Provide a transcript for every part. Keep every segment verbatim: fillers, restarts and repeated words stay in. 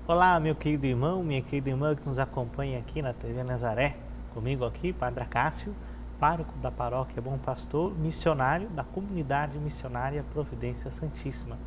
Olá, meu querido irmão, minha querida irmã que nos acompanha aqui na T V Nazaré. Comigo aqui, Padre Acácio, pároco da paróquia Bom Pastor, missionário da comunidade missionária Providência Santíssima.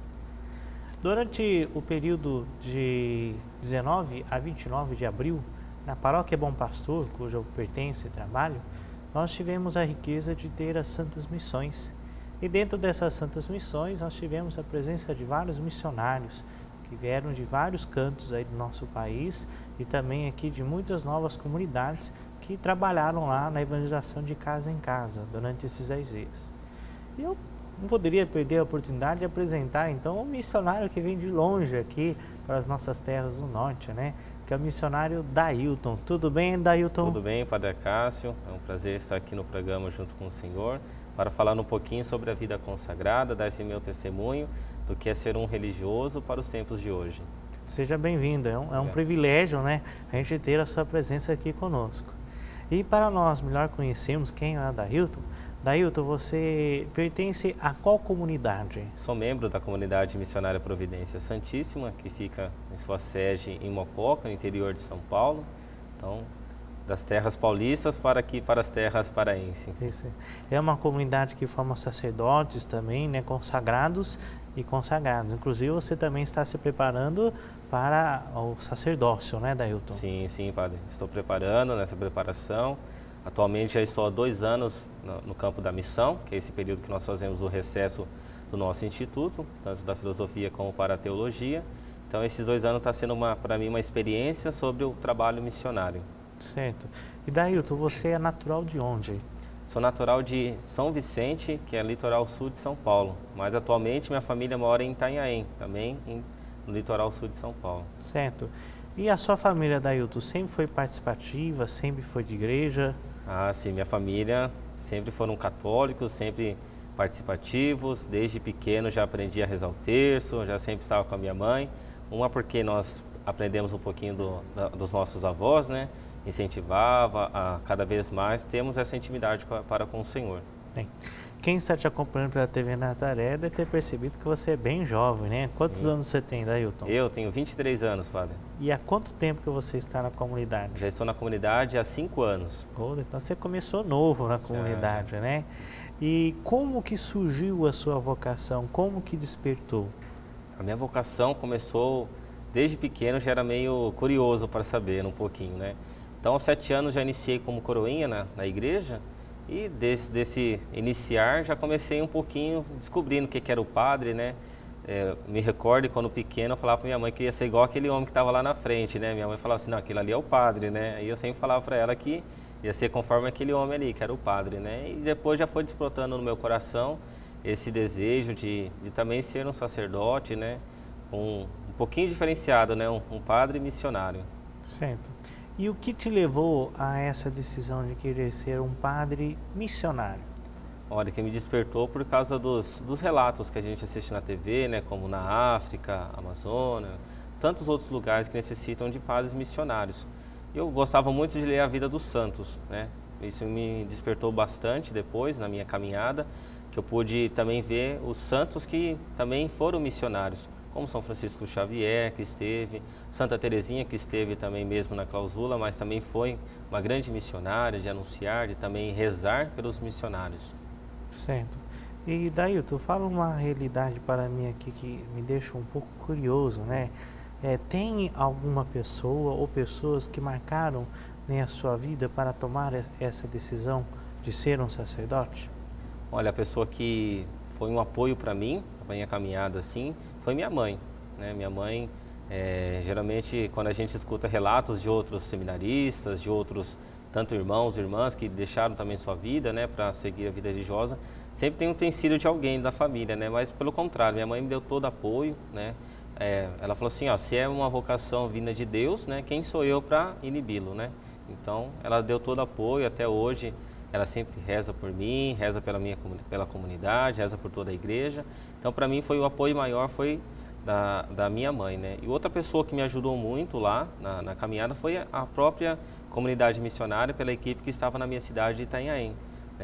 Durante o período de dezenove a vinte e nove de abril, na paróquia Bom Pastor, cujo eu pertenço e trabalho, nós tivemos a riqueza de ter as Santas Missões. E dentro dessas Santas Missões, nós tivemos a presença de vários missionários que vieram de vários cantos aí do nosso país e também aqui de muitas novas comunidades que trabalharam lá na evangelização de casa em casa durante esses dez dias. E eu não poderia perder a oportunidade de apresentar então um missionário que vem de longe aqui para as nossas terras do norte, né? Que é o missionário Dailton. Tudo bem, Dailton? Tudo bem, Padre Acácio. É um prazer estar aqui no programa junto com o senhor para falar um pouquinho sobre a vida consagrada, dar esse meu testemunho do que é ser um religioso para os tempos de hoje. Seja bem-vindo, é um, é um privilégio, né, a gente ter a sua presença aqui conosco. E para nós melhor conhecermos quem é o Dailton, Dailton, você pertence a qual comunidade? Sou membro da comunidade missionária Providência Santíssima, que fica em sua sede em Mococa, no interior de São Paulo. Então, das terras paulistas para aqui, para as terras paraenses. Isso. É uma comunidade que forma sacerdotes também, né, consagrados e consagrados. Inclusive, você também está se preparando para o sacerdócio, né, Dailton? Sim, sim, padre. Estou preparando nessa preparação. Atualmente já estou há dois anos no, no campo da missão, que é esse período que nós fazemos o recesso do nosso instituto, tanto da filosofia como para a teologia. Então, esses dois anos está sendo para mim uma experiência sobre o trabalho missionário. Certo. E Dailton, você é natural de onde? Sou natural de São Vicente, que é litoral sul de São Paulo, mas atualmente minha família mora em Itanhaém, também em, no litoral sul de São Paulo. Certo. E a sua família, Dailton, sempre foi participativa, sempre foi de igreja? Ah, sim, minha família sempre foram católicos, sempre participativos, desde pequeno já aprendi a rezar o terço, já sempre estava com a minha mãe, uma porque nós aprendemos um pouquinho do, da, dos nossos avós, né? Incentivava a cada vez mais temos essa intimidade com a, para com o Senhor. Bem, quem está te acompanhando pela T V Nazaré deve ter percebido que você é bem jovem, né? Quantos Sim. anos você tem, Dailton? Eu tenho vinte e três anos, padre. E há quanto tempo que você está na comunidade? Já estou na comunidade há cinco anos. Oh, então você começou novo na comunidade, Já. né? E como que surgiu a sua vocação? Como que despertou? A minha vocação começou desde pequeno, já era meio curioso para saber um pouquinho, né? Então, aos sete anos já iniciei como coroinha na, na igreja e desse, desse iniciar já comecei um pouquinho descobrindo o que, que era o padre, né? É, me recordo quando pequeno eu falava para minha mãe que ia ser igual aquele homem que estava lá na frente, né? Minha mãe falava assim, não, aquele ali é o padre, né? Aí eu sempre falava para ela que ia ser conforme aquele homem ali, que era o padre, né? E depois já foi despertando no meu coração esse desejo de, de também ser um sacerdote, né? Um, um pouquinho diferenciado, né? Um, um padre missionário. Certo. E o que te levou a essa decisão de querer ser um padre missionário? Olha, que me despertou por causa dos, dos relatos que a gente assiste na T V, né, como na África, Amazônia, tantos outros lugares que necessitam de padres missionários. Eu gostava muito de ler a vida dos santos, né? Isso me despertou bastante depois, na minha caminhada, que eu pude também ver os santos que também foram missionários, como São Francisco Xavier, que esteve, Santa Teresinha, que esteve também mesmo na clausula, mas também foi uma grande missionária de anunciar, de também rezar pelos missionários. Certo. E Dailton, fala uma realidade para mim aqui que me deixa um pouco curioso, né? É, tem alguma pessoa ou pessoas que marcaram, né, a sua vida para tomar essa decisão de ser um sacerdote? Olha, a pessoa que foi um apoio para mim, a minha caminhada assim, foi minha mãe, né? Minha mãe, é, geralmente quando a gente escuta relatos de outros seminaristas, de outros tanto irmãos, irmãs que deixaram também sua vida, né, para seguir a vida religiosa, sempre tem um utensílio de alguém da família, né? Mas pelo contrário, minha mãe me deu todo apoio, né? É, ela falou assim, ó, se é uma vocação vinda de Deus, né, quem sou eu para inibi-lo, né? Então, ela deu todo apoio, até hoje ela sempre reza por mim, reza pela minha pela comunidade, reza por toda a igreja. Então, para mim, foi o apoio maior foi da, da minha mãe, né? E outra pessoa que me ajudou muito lá na, na caminhada foi a própria comunidade missionária, pela equipe que estava na minha cidade de Itanhaém, né?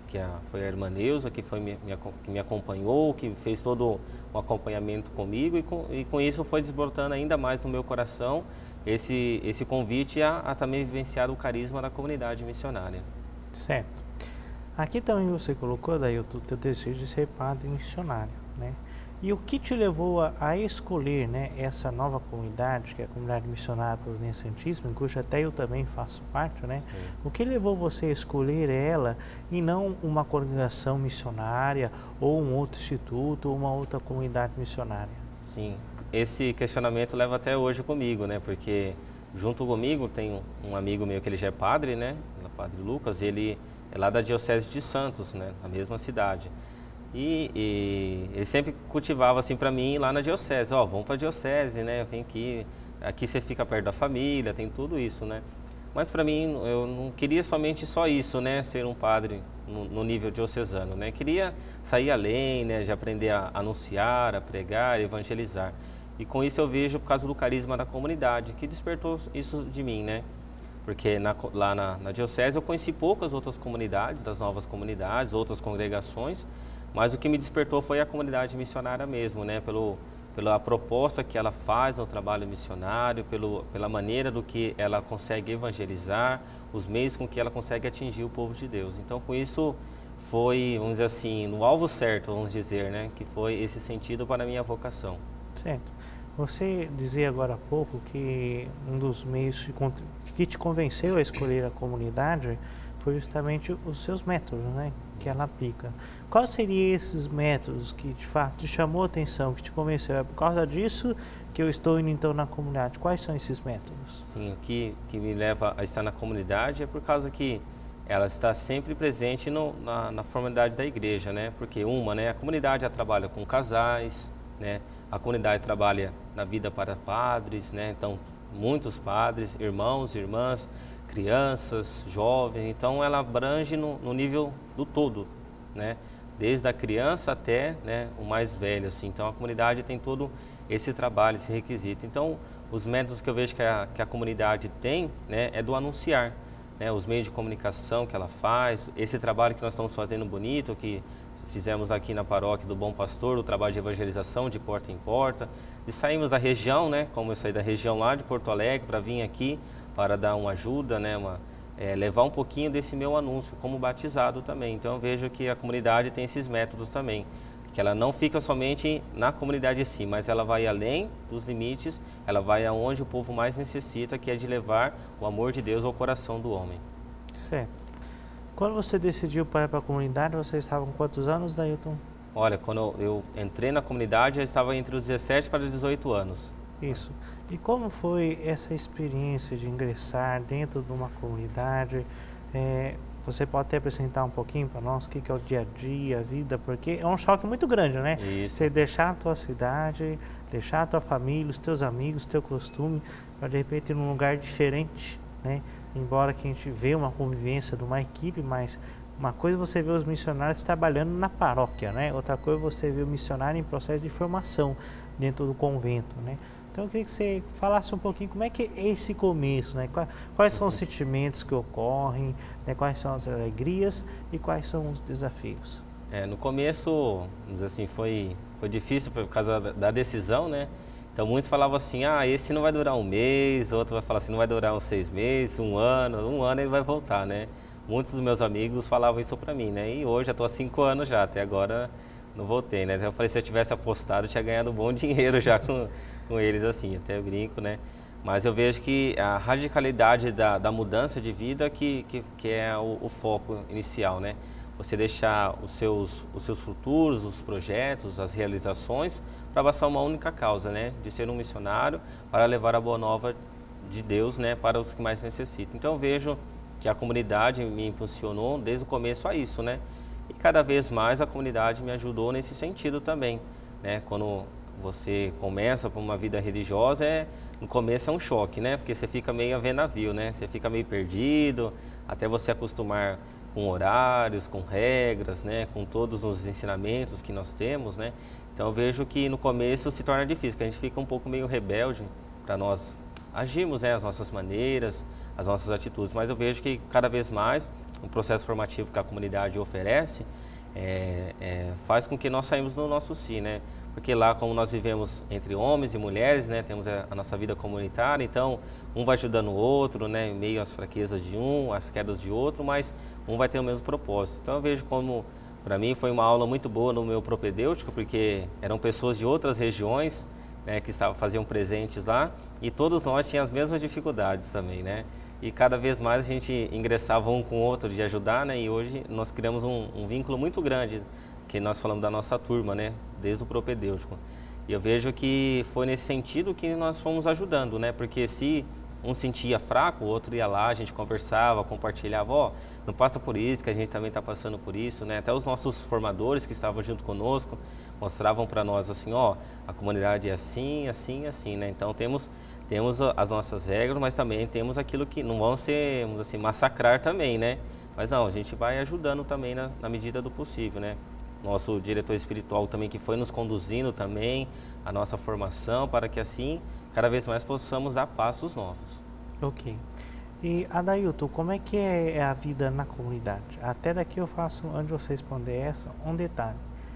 que a, foi a irmã Neuza, que, foi, me, me, que me acompanhou, que fez todo o acompanhamento comigo, e com, e com isso foi desbrotando ainda mais no meu coração esse, esse convite a, a também vivenciar o carisma da comunidade missionária. Certo. Aqui também você colocou, daí o teu desejo de ser padre missionário, né? E o que te levou a, a escolher, né, essa nova comunidade, que é a comunidade missionária Providência Santíssima, em cuja até eu também faço parte, né? Sim. O que levou você a escolher ela e não uma congregação missionária ou um outro instituto ou uma outra comunidade missionária? Sim, esse questionamento leva até hoje comigo, né? Porque junto comigo tem um amigo meu que ele já é padre, né? O padre Lucas, ele é lá da Diocese de Santos, né? Na mesma cidade. E, e ele sempre cultivava assim para mim lá na diocese, ó, oh, vamos para a diocese, né? Vem aqui, aqui você fica perto da família, tem tudo isso, né? Mas para mim eu não queria somente só isso, né? Ser um padre no, no nível diocesano, né? Queria sair além, né? De aprender a anunciar, a pregar, a evangelizar. E com isso eu vejo por causa do carisma da comunidade que despertou isso de mim, né? Porque na, lá na, na diocese eu conheci poucas outras comunidades, das novas comunidades, outras congregações. Mas o que me despertou foi a comunidade missionária mesmo, né? Pelo, pela proposta que ela faz no trabalho missionário, pelo, pela maneira do que ela consegue evangelizar, os meios com que ela consegue atingir o povo de Deus. Então, com isso, foi, vamos dizer assim, no alvo certo, vamos dizer, né? Que foi esse sentido para a minha vocação. Certo. Você dizia agora há pouco que um dos meios que te convenceu a escolher a comunidade foi justamente os seus métodos, né, que ela aplica. Quais seriam esses métodos que de fato te chamou a atenção, que te convenceu? É por causa disso que eu estou indo então na comunidade. Quais são esses métodos? Sim, o que, que me leva a estar na comunidade é por causa que ela está sempre presente no, na, na formalidade da igreja, né? Porque uma, né, a comunidade ela trabalha com casais, né? A comunidade trabalha na vida para padres, né? Então, muitos padres, irmãos, irmãs, crianças, jovens, então ela abrange no, no nível do todo, né? Desde a criança até, né, o mais velho, assim. Então a comunidade tem todo esse trabalho, esse requisito. Então os métodos que eu vejo que a, que a comunidade tem, né, é do anunciar, né, os meios de comunicação que ela faz, esse trabalho que nós estamos fazendo bonito, que fizemos aqui na paróquia do Bom Pastor, o trabalho de evangelização de porta em porta, e saímos da região, né, como eu saí da região lá de Porto Alegre para vir aqui, para dar uma ajuda, né, uma, é, levar um pouquinho desse meu anúncio como batizado também. Então eu vejo que a comunidade tem esses métodos também, que ela não fica somente na comunidade em si, mas ela vai além dos limites, ela vai aonde o povo mais necessita, que é de levar o amor de Deus ao coração do homem. Certo. Quando você decidiu para ir para a comunidade, você estava com quantos anos, Dailton? Olha, quando eu entrei na comunidade, eu estava entre os dezessete para os dezoito anos. Isso. E como foi essa experiência de ingressar dentro de uma comunidade? É, você pode até apresentar um pouquinho para nós o que, que é o dia a dia, a vida, porque é um choque muito grande, né? Isso. Você deixar a tua cidade, deixar a tua família, os teus amigos, o teu costume, para de repente ir num lugar diferente, né? Embora que a gente vê uma convivência de uma equipe, mas uma coisa é você vê os missionários trabalhando na paróquia, né? Outra coisa é você ver o missionário em processo de formação dentro do convento, né? Então eu queria que você falasse um pouquinho como é que é esse começo, né? Quais são os sentimentos que ocorrem, né? Quais são as alegrias e quais são os desafios? É, no começo, vamos dizer assim, foi, foi difícil por causa da, da decisão, né? Então muitos falavam assim, ah, esse não vai durar um mês, outro vai falar assim, não vai durar uns seis meses, um ano, um ano ele vai voltar, né? Muitos dos meus amigos falavam isso pra mim, né? E hoje eu tô há cinco anos já, até agora não voltei, né? Então eu falei, se eu tivesse apostado, eu tinha ganhado um bom dinheiro já com, com eles, assim, até eu brinco, né? Mas eu vejo que a radicalidade da, da mudança de vida que, que, que é o, o foco inicial, né? Você deixar os seus, os seus futuros, os projetos, as realizações para abraçar uma única causa, né? De ser um missionário para levar a boa nova de Deus, né? Para os que mais necessitam. Então eu vejo que a comunidade me impulsionou desde o começo a isso, né? E cada vez mais a comunidade me ajudou nesse sentido também, né? Quando você começa por uma vida religiosa, é, no começo é um choque, né? Porque você fica meio a ver navio, né? Você fica meio perdido, até você acostumar com horários, com regras, né? Com todos os ensinamentos que nós temos, né? Então eu vejo que no começo se torna difícil, que a gente fica um pouco meio rebelde para nós agimos, né, as nossas maneiras, as nossas atitudes, mas eu vejo que cada vez mais o processo formativo que a comunidade oferece é, é, faz com que nós saímos do nosso si, né? Porque lá, como nós vivemos entre homens e mulheres, né, temos a, a nossa vida comunitária, então um vai ajudando o outro, né, em meio às fraquezas de um, às quedas de outro, mas um vai ter o mesmo propósito. Então eu vejo como, para mim, foi uma aula muito boa no meu propedêutico, porque eram pessoas de outras regiões, né, que estavam, faziam presentes lá, e todos nós tínhamos as mesmas dificuldades também, né? E cada vez mais a gente ingressava um com o outro de ajudar, né? E hoje nós criamos um, um vínculo muito grande, que nós falamos da nossa turma, né? Desde o propedêutico. E eu vejo que foi nesse sentido que nós fomos ajudando, né? Porque se um sentia fraco, o outro ia lá, a gente conversava, compartilhava, ó, não passa por isso, que a gente também está passando por isso, né? Até os nossos formadores que estavam junto conosco mostravam para nós assim, ó, a comunidade é assim, assim, assim, né? Então temos temos as nossas regras, mas também temos aquilo que não vão ser, vamos assim, massacrar também, né? Mas não, a gente vai ajudando também na, na medida do possível, né? Nosso diretor espiritual também que foi nos conduzindo também a nossa formação para que assim cada vez mais possamos dar passos novos. Ok. E Adailton, como é que é a vida na comunidade? Até daqui eu faço, antes de você responder essa, um detalhe.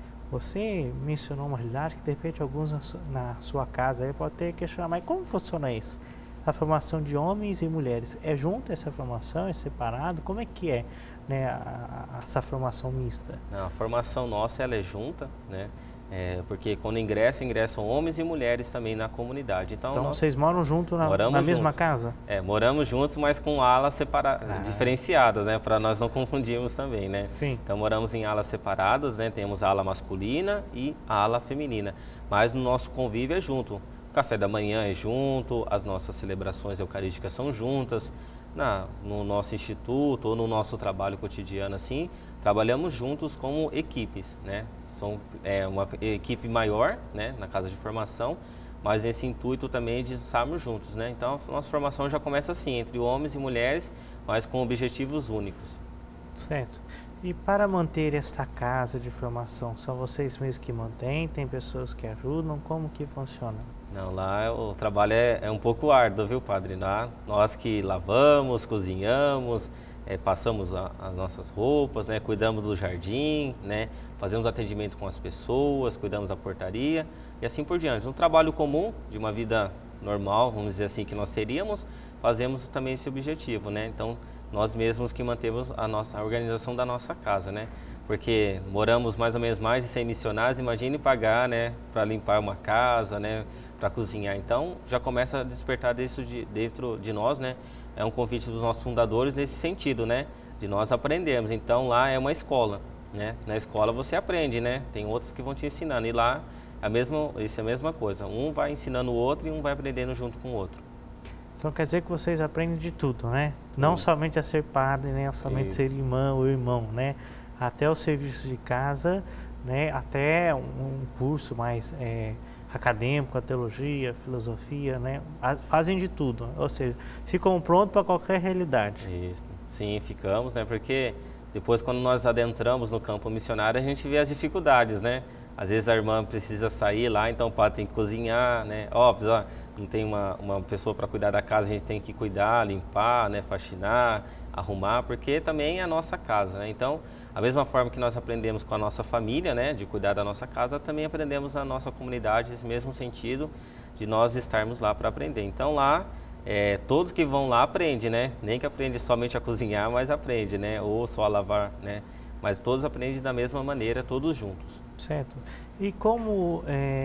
Você mencionou uma realidade que de repente alguns na sua, na sua casa aí pode ter questionado, mas como funciona isso? A formação de homens e mulheres, é junto essa formação, é separado? Como é que é, né, a, a, essa formação mista? Não, a formação nossa ela é junta, né? É, porque quando ingressam, ingressam homens e mulheres também na comunidade. Então, então nós vocês moram junto na, na mesma juntos. casa? É, moramos juntos, mas com alas separadas, ah. diferenciadas, né? Para nós não confundirmos também, né? Sim. Então moramos em alas separadas, né? Temos a ala masculina e a ala feminina. Mas no nosso convívio é junto. O café da manhã é junto, as nossas celebrações eucarísticas são juntas. Na, no nosso instituto ou no nosso trabalho cotidiano, assim, trabalhamos juntos como equipes, né? São é, uma equipe maior, né, na casa de formação, mas nesse intuito também de estarmos juntos, né? Então a nossa formação já começa assim, entre homens e mulheres, mas com objetivos únicos. Certo. E para manter esta casa de formação, são vocês mesmos que mantêm? Tem pessoas que ajudam? Como que funciona? Não, lá o trabalho é, é um pouco árduo, viu, padre? Lá, nós que lavamos, cozinhamos, é, passamos a, as nossas roupas, né, cuidamos do jardim, né, fazemos atendimento com as pessoas, cuidamos da portaria e assim por diante. Um trabalho comum de uma vida normal, vamos dizer assim, que nós teríamos, fazemos também esse objetivo, né? Então, nós mesmos que mantemos a nossa a organização da nossa casa, né? Porque moramos mais ou menos mais de cem missionários, imagine pagar, né, para limpar uma casa, né, para cozinhar. Então, já começa a despertar isso de, dentro de nós, né? É um convite dos nossos fundadores nesse sentido, né? De nós aprendermos. Então, lá é uma escola, né? Na escola você aprende, né? Tem outros que vão te ensinando. E lá, a mesma, isso é a mesma coisa. Um vai ensinando o outro e um vai aprendendo junto com o outro. Então, quer dizer que vocês aprendem de tudo, né? Não Sim. somente a ser padre, né? Somente isso. ser irmã ou irmão, né? Até o serviço de casa, né? Até um curso mais é, acadêmico, a teologia, a filosofia, né? Fazem de tudo, ou seja, ficam prontos para qualquer realidade. Isso, sim, ficamos, né? Porque depois quando nós adentramos no campo missionário, a gente vê as dificuldades, né? Às vezes a irmã precisa sair lá, então o padre tem que cozinhar, né? Óbvio, ó, não tem uma, uma pessoa para cuidar da casa, a gente tem que cuidar, limpar, né? Faxinar, arrumar, porque também é a nossa casa, né? Então, a mesma forma que nós aprendemos com a nossa família, né, de cuidar da nossa casa, também aprendemos na nossa comunidade, nesse mesmo sentido de nós estarmos lá para aprender. Então lá, é, todos que vão lá aprendem, né? Nem que aprende somente a cozinhar, mas aprende, né? Ou só a lavar, né? Mas todos aprendem da mesma maneira, todos juntos. Certo. E como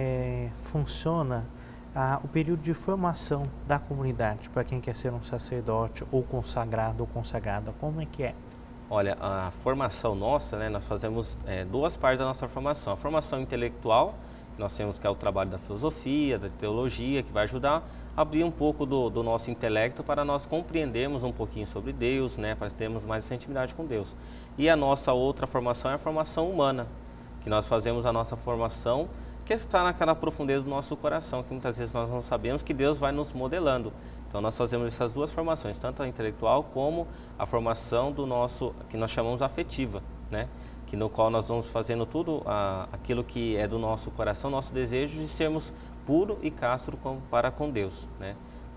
é, funciona a, o período de formação da comunidade para quem quer ser um sacerdote ou consagrado ou consagrada? Como é que é? Olha, a formação nossa, né, nós fazemos é, duas partes da nossa formação. A formação intelectual, que nós temos que é o trabalho da filosofia, da teologia, que vai ajudar a abrir um pouco do, do nosso intelecto para nós compreendermos um pouquinho sobre Deus, né, para termos mais essa intimidade com Deus. E a nossa outra formação é a formação humana, que nós fazemos a nossa formação que está naquela profundeza do nosso coração, que muitas vezes nós não sabemos que Deus vai nos modelando. Então nós fazemos essas duas formações, tanto a intelectual como a formação do nosso, que nós chamamos afetiva, né? Que no qual nós vamos fazendo tudo a, aquilo que é do nosso coração, nosso desejo de sermos puro e castro com, para com Deus, né?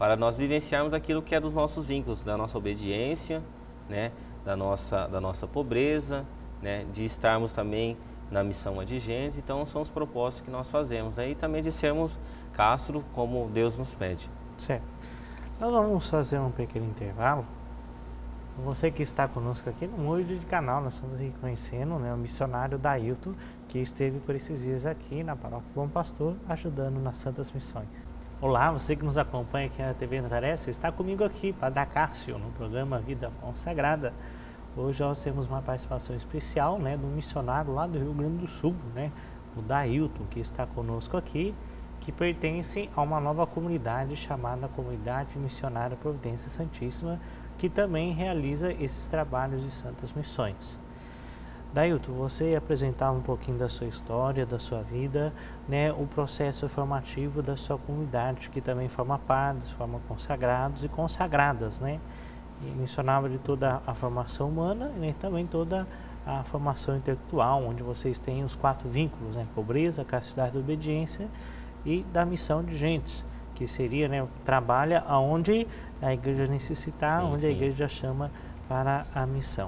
para nós vivenciarmos aquilo que é dos nossos vínculos, da nossa obediência, né, da nossa, da nossa pobreza, né, de estarmos também na missão adigente. Então são os propósitos que nós fazemos, aí também de sermos castro como Deus nos pede. Certo. Nós vamos fazer um pequeno intervalo. Você que está conosco aqui no Mude de Canal, nós estamos aqui conhecendo, né, o missionário Dailton, que esteve por esses dias aqui na Paróquia Bom Pastor, ajudando nas Santas Missões. Olá, você que nos acompanha aqui na T V Nazaré, você está comigo aqui, Padre Acácio, no programa Vida Consagrada. Hoje nós temos uma participação especial, né, do missionário lá do Rio Grande do Sul, né, o Dailton, que está conosco aqui, que pertence a uma nova comunidade chamada Comunidade Missionária Providência Santíssima, que também realiza esses trabalhos de Santas Missões. Dailton, você ia apresentar um pouquinho da sua história, da sua vida, né, o processo formativo da sua comunidade, que também forma padres, forma consagrados e consagradas, né? E mencionava de toda a formação humana e, né, também toda a formação intelectual, onde vocês têm os quatro vínculos, né? Pobreza, castidade e obediência, e da missão de gentes, que seria, né, trabalha aonde a igreja necessitar, sim, onde sim. a igreja chama para a missão.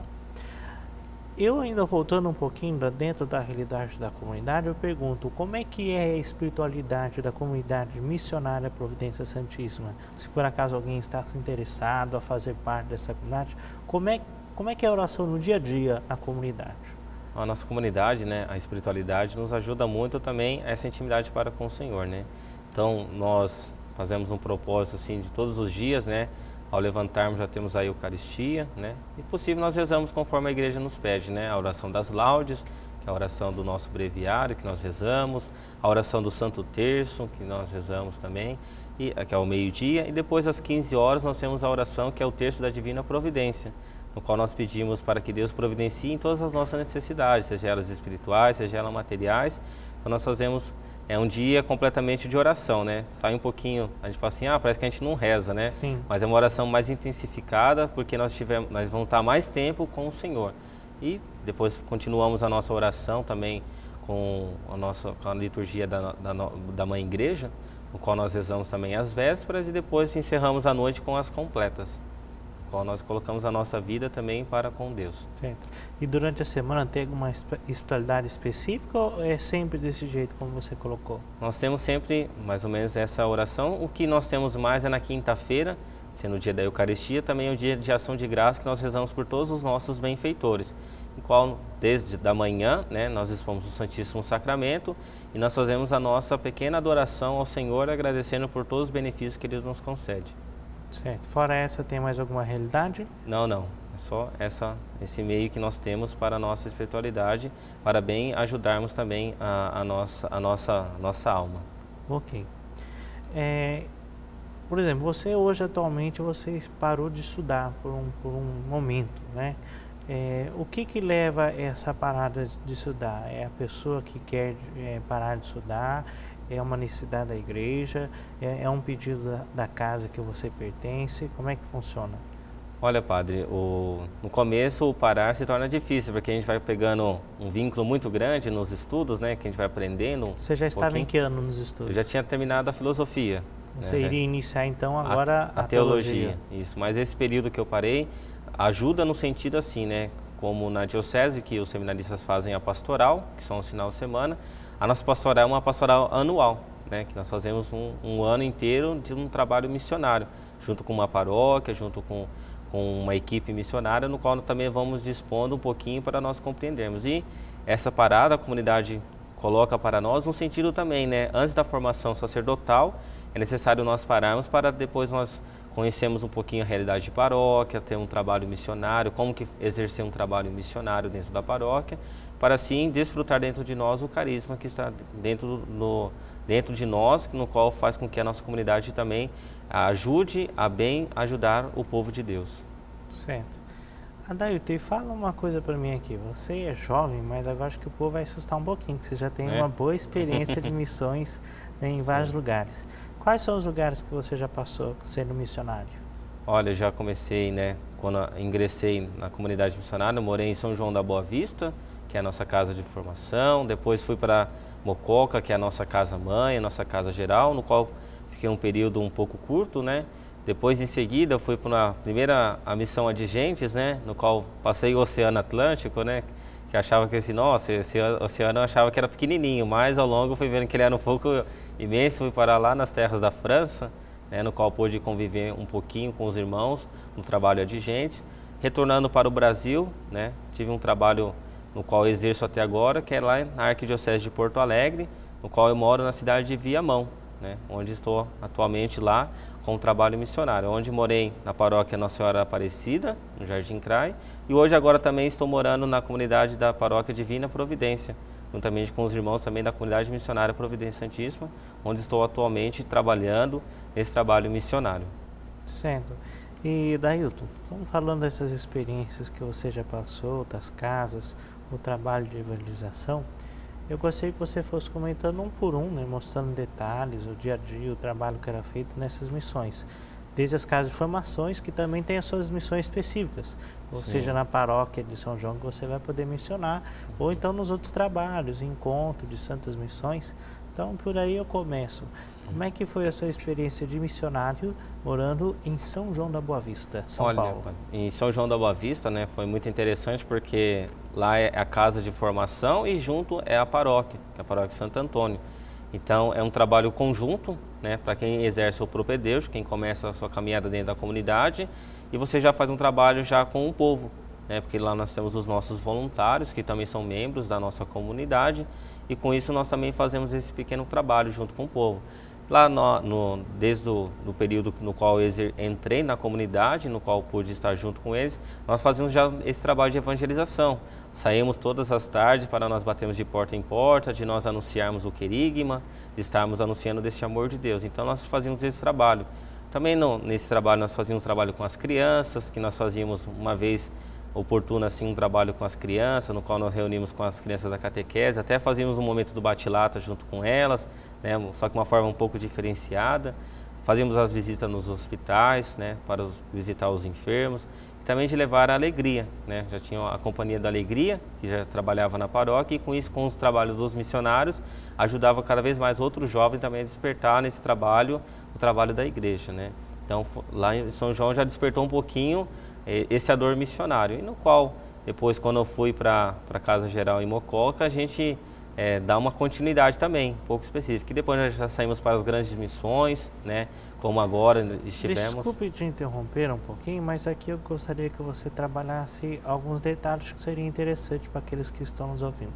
Eu ainda voltando um pouquinho dentro da realidade da comunidade, eu pergunto, como é que é a espiritualidade da comunidade missionária Providência Santíssima? Se por acaso alguém está se interessado a fazer parte dessa comunidade, como é, como é que é a oração no dia a dia na comunidade? A nossa comunidade, né, a espiritualidade nos ajuda muito também a essa intimidade para com o Senhor, né? Então nós fazemos um propósito assim de todos os dias, né? Ao levantarmos já temos a Eucaristia, né? E possível nós rezamos conforme a igreja nos pede, né? A oração das laudes, que é a oração do nosso breviário, que nós rezamos, a oração do Santo Terço, que nós rezamos também, e, que é o meio-dia, e depois às quinze horas nós temos a oração que é o Terço da Divina Providência, no qual nós pedimos para que Deus providencie em todas as nossas necessidades, seja elas espirituais, seja elas materiais. Então nós fazemos é um dia completamente de oração, né? Sai um pouquinho, a gente fala assim, ah, parece que a gente não reza, né? Sim. Mas é uma oração mais intensificada, porque nós, tivemos, nós vamos estar mais tempo com o Senhor. E depois continuamos a nossa oração também com a, nossa, com a liturgia da, da, da Mãe Igreja, no qual nós rezamos também as vésperas e depois encerramos a noite com as completas. Qual nós colocamos a nossa vida também para com Deus. Certo. E durante a semana tem alguma especialidade específica ou é sempre desse jeito como você colocou? Nós temos sempre mais ou menos essa oração. O que nós temos mais é na quinta-feira, sendo o dia da Eucaristia, também é o dia de ação de graça que nós rezamos por todos os nossos benfeitores, em qual desde da manhã, né, nós expomos o Santíssimo Sacramento e nós fazemos a nossa pequena adoração ao Senhor, agradecendo por todos os benefícios que Ele nos concede. Certo. Fora essa, tem mais alguma realidade? Não, não. É só essa, esse meio que nós temos para a nossa espiritualidade, para bem ajudarmos também a, a, nossa, a nossa, nossa alma. Ok. É, por exemplo, você hoje atualmente você parou de estudar por um, por um momento, né? É, o que que leva essa parada de estudar? É a pessoa que quer é, parar de estudar? É uma necessidade da igreja? É, é um pedido da, da casa que você pertence? Como é que funciona? Olha, padre, o, no começo o parar se torna difícil, porque a gente vai pegando um vínculo muito grande nos estudos, né? Que a gente vai aprendendo. Você já um estava pouquinho. Em que ano nos estudos? Eu já tinha terminado a filosofia. Você né? iria iniciar então agora a, a, a teologia. teologia. Isso, mas esse período que eu parei ajuda no sentido assim, né? Como na diocese, que os seminaristas fazem a pastoral, que são os final de semana, a nossa pastoral é uma pastoral anual, né? Que nós fazemos um, um ano inteiro de um trabalho missionário, junto com uma paróquia, junto com, com uma equipe missionária, no qual também vamos dispondo um pouquinho para nós compreendermos. E essa parada a comunidade coloca para nós no sentido também, né? Antes da formação sacerdotal, é necessário nós pararmos para depois nós conhecemos um pouquinho a realidade de paróquia, ter um trabalho missionário, como que exercer um trabalho missionário dentro da paróquia, para assim desfrutar dentro de nós o carisma que está dentro, no, dentro de nós, no qual faz com que a nossa comunidade também ajude a bem ajudar o povo de Deus. Certo. Adailton, fala uma coisa para mim aqui. Você é jovem, mas agora acho que o povo vai assustar um pouquinho, porque você já tem é? uma boa experiência de missões, né, em vários Sim. lugares. Quais são os lugares que você já passou sendo missionário? Olha, eu já comecei, né, quando ingressei na comunidade missionária, eu morei em São João da Boa Vista, que é a nossa casa de formação, depois fui para Mococa, que é a nossa casa mãe, a nossa casa geral, no qual fiquei um período um pouco curto, né, Depois, em seguida, eu fui para a primeira a missão Adigentes, né, no qual passei o Oceano Atlântico, né, que achava que esse, nossa, esse oceano eu achava que era pequenininho, mas ao longo fui vendo que ele era um pouco imenso. Fui parar lá nas terras da França, né, no qual pude conviver um pouquinho com os irmãos no trabalho Adigentes. Retornando para o Brasil, né, tive um trabalho no qual eu exerço até agora, que é lá na Arquidiocese de Porto Alegre, no qual eu moro na cidade de Viamão, né, onde estou atualmente lá com o trabalho missionário, onde morei na paróquia Nossa Senhora Aparecida, no Jardim Crai, e hoje agora também estou morando na comunidade da paróquia Divina Providência, juntamente com os irmãos também da comunidade missionária Providência Santíssima, onde estou atualmente trabalhando nesse trabalho missionário. Certo. E Dailton, vamos falando dessas experiências que você já passou, das casas, o trabalho de evangelização. Eu gostaria que você fosse comentando um por um, né, mostrando detalhes, o dia a dia, o trabalho que era feito nessas missões. Desde as casas de formações, que também tem as suas missões específicas, ou Sim. seja, na paróquia de São João que você vai poder mencionar, ou então nos outros trabalhos, encontro de santas missões. Então, por aí eu começo. Como é que foi a sua experiência de missionário morando em São João da Boa Vista, São Olha, Paulo? Em São João da Boa Vista, né, foi muito interessante porque lá é a casa de formação e junto é a paróquia, que é a paróquia Santo Antônio. Então é um trabalho conjunto, né, para quem exerce o propedêutico, quem começa a sua caminhada dentro da comunidade, e você já faz um trabalho já com o povo, né, porque lá nós temos os nossos voluntários, que também são membros da nossa comunidade, e com isso nós também fazemos esse pequeno trabalho junto com o povo. Lá no, no, desde o do período no qual eu entrei na comunidade, no qual pude estar junto com eles, nós fazíamos já esse trabalho de evangelização. Saímos todas as tardes para nós batermos de porta em porta, de nós anunciarmos o querigma, de estarmos anunciando deste amor de Deus. Então nós fazíamos esse trabalho. Também no, nesse trabalho nós fazíamos um trabalho com as crianças, que nós fazíamos uma vez oportuno assim um trabalho com as crianças, no qual nós reunimos com as crianças da catequese, até fazíamos um momento do bate-lata junto com elas, né, só que de uma forma um pouco diferenciada. Fazíamos as visitas nos hospitais, né, para os, visitar os enfermos, e também de levar a alegria, né, já tinha a Companhia da Alegria, que já trabalhava na paróquia, e com isso, com os trabalhos dos missionários, ajudava cada vez mais outros jovens também a despertar nesse trabalho, o trabalho da igreja, né. Então, lá em São João já despertou um pouquinho esse ador missionário, e no qual, depois, quando eu fui para a Casa Geral em Mococa, a gente é, dá uma continuidade também, um pouco específica. E depois nós já saímos para as grandes missões, né, como agora estivemos. Desculpe te interromper um pouquinho, mas aqui eu gostaria que você trabalhasse alguns detalhes que seriam interessantes para aqueles que estão nos ouvindo.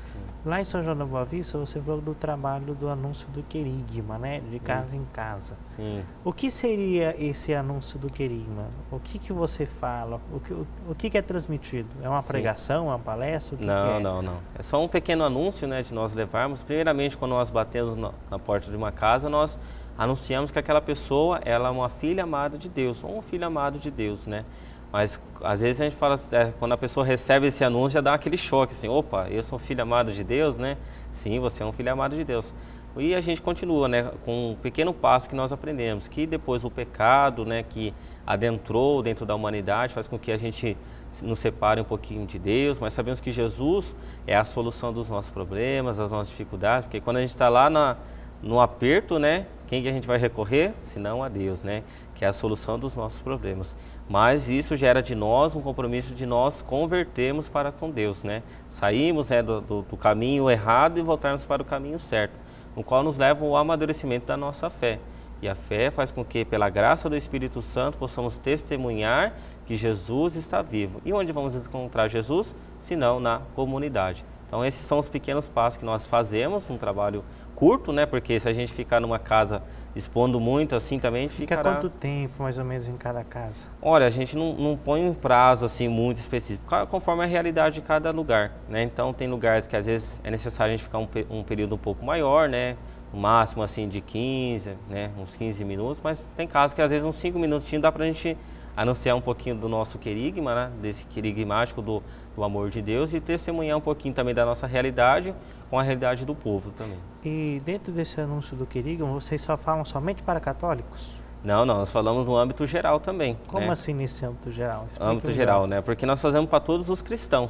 Lá em São João da Boa Vista, você falou do trabalho do anúncio do querigma, né? De casa Sim. em casa. Sim. O que seria esse anúncio do querigma? O que que você fala? O que, o, o que que é transmitido? É uma Sim. pregação, é uma palestra? O que não, que é? não, não. É só um pequeno anúncio, né, de nós levarmos. Primeiramente, quando nós batemos na, na porta de uma casa, nós anunciamos que aquela pessoa, ela é uma filha amada de Deus, ou um filho amado de Deus, né? Mas às vezes a gente fala, é, quando a pessoa recebe esse anúncio, já dá aquele choque, assim, opa, eu sou um filho amado de Deus, né? Sim, você é um filho amado de Deus. E a gente continua, né, com um pequeno passo que nós aprendemos, que depois o pecado, né, que adentrou dentro da humanidade, faz com que a gente nos separe um pouquinho de Deus, mas sabemos que Jesus é a solução dos nossos problemas, das nossas dificuldades, porque quando a gente está lá na, no aperto, né, quem que a gente vai recorrer? Senão a Deus, né, que é a solução dos nossos problemas. Mas isso gera de nós um compromisso de nós convertermos para com Deus, né? Saímos, né, do, do, do caminho errado e voltarmos para o caminho certo, no qual nos leva ao amadurecimento da nossa fé. E a fé faz com que, pela graça do Espírito Santo, possamos testemunhar que Jesus está vivo. E onde vamos encontrar Jesus? Senão na comunidade. Então esses são os pequenos passos que nós fazemos, um trabalho curto, né? Porque se a gente ficar numa casa expondo muito assim também, a gente Fica ficará... quanto tempo mais ou menos em cada casa? Olha, a gente não, não põe um prazo assim muito específico, conforme a realidade de cada lugar, né? Então tem lugares que às vezes é necessário a gente ficar um, um período um pouco maior, né? No máximo assim de quinze, né? Uns quinze minutos, mas tem casos que às vezes uns cinco minutinhos dá pra gente anunciar um pouquinho do nosso querigma, né? Desse querigmático do, do amor de Deus, e testemunhar um pouquinho também da nossa realidade com a realidade do povo também. E dentro desse anúncio do querigma, vocês só falam somente para católicos? Não, não, nós falamos no âmbito geral também. Como né? assim nesse âmbito geral? Explique âmbito melhor. geral, né? Porque nós fazemos para todos os cristãos,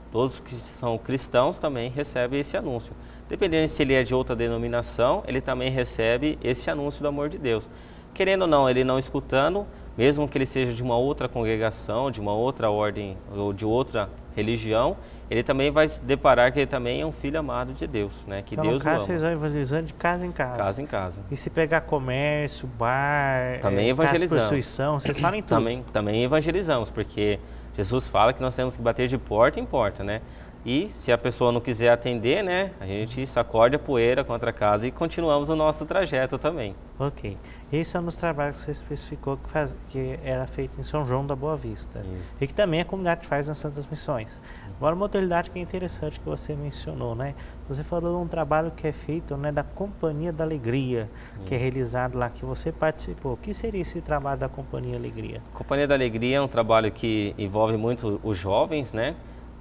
todos que são cristãos também recebem esse anúncio. Dependendo se ele é de outra denominação, ele também recebe esse anúncio do amor de Deus. Querendo ou não, ele não escutando, mesmo que ele seja de uma outra congregação, de uma outra ordem ou de outra religião, ele também vai se deparar que ele também é um filho amado de Deus, né? Que então, Deus no caso, o ama. vocês vão evangelizando de casa em casa. Casa em casa. E se pegar comércio, bar, também é, evangelizamos. prostituição, vocês falam em tudo. Também, também evangelizamos, porque Jesus fala que nós temos que bater de porta em porta, né? E se a pessoa não quiser atender, né, a gente sacode a poeira contra a casa e continuamos o nosso trajeto também. Ok. Esse é um dos trabalhos que você especificou que, faz, que era feito em São João da Boa Vista. Isso. E que também a comunidade faz nas Santas Missões. Agora, uma modalidade que é interessante que você mencionou, né? Você falou de um trabalho que é feito, né, da Companhia da Alegria, Isso. que é realizado lá, que você participou. O que seria esse trabalho da Companhia Alegria? Companhia da Alegria é um trabalho que envolve muito os jovens, né?